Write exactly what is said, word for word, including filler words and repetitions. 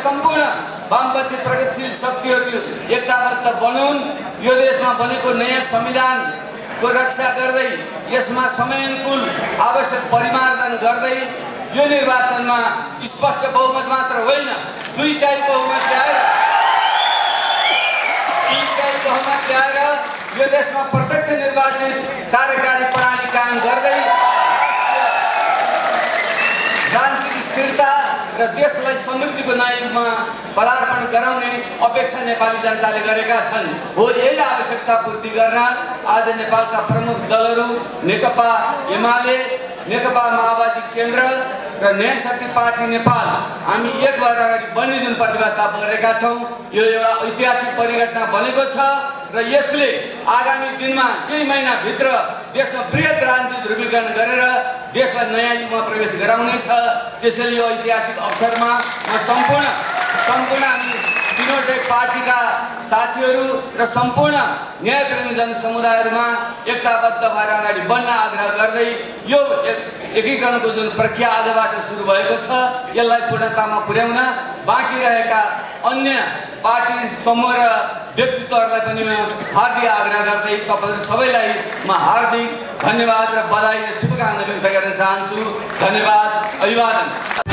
सम्पूर्ण वामपन्थी प्रगतिशील शक्तिहरू एकताबद्ध बनौन्। यो देशमा बनेको नयाँ संविधानको रक्षा गर्दै यसमा समयानुकूल आवश्यक परिमार्जन गर्दै यो निर्वाचनमा स्पष्ट बहुमत मात्र होइन, दुई तिहाई बहुमत ल्याएर दुई तिहाई बहुमत ल्याएर यो देशमा प्रत्यक्ष निर्वाचित कार्यकारी प्रणाली कायम गर्दै राजनीतिक स्थिरता र देशलाई समृद्धिको नयाँ युगमा पदार्पण गराउने अपेक्षा नेपाली जनताले गरेका छन्। हो यही आवश्यकता पूर्ति गर्न आज नेपालका प्रमुख दलहरू नेकपा एमाले, नेकपा माओवादी केन्द्र र नयाँ शक्ति पार्टी नेपाल हामी एक भएर अगाडि बढ्ने जुन प्रतिबद्धता गरेका छौँ, यो एउटा ऐतिहासिक परिघटना बनेको छ र यसले आगामी दिनमा केही महिनाभित्र देशमा बृहत राजनीतिक ध्रुवीकरण गरेर देशलाई नयाँ युगमा प्रवेश गराउनेछ। त्यसैले यो ऐतिहासिक अवसरमा म सम्पूर्ण सम्पूर्ण हामी तीनवटै पार्टीका साथीहरू र सम्पूर्ण न्यायप्रेमी जनसमुदायहरूमा एकताबद्ध भएर अगाडि बढ्न आग्रह गर्दै यो एकीकरणको जुन प्रक्रिया आजबाट सुरु भएको छ यसलाई पूर्णतामा पुर्याउन बाँकी रहेका अन्य पार्टी समूह र व्यक्तित्वहरूलाई पनि म हार्दिक आग्रह गर्दै तपाईहरु सबैलाई म हार्दिक धन्यवाद र बधाई र शुभकामना व्यक्त गर्न चाहन्छु। धन्यवाद, अभिवादन।